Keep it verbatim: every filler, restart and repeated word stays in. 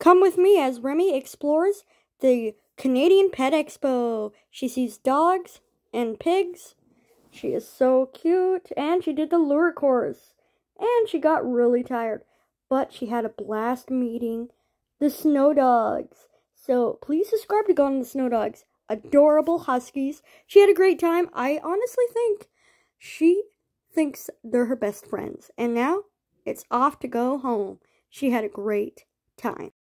Come with me as Remi explores the Canadian Pet Expo. She sees dogs and pigs. She is so cute, and she did the lure course. And she got really tired, but she had a blast meeting the snow dogs. So please subscribe to go on the snow dogs. Adorable huskies. She had a great time. I honestly think she thinks they're her best friends. And now it's off to go home. She had a great time.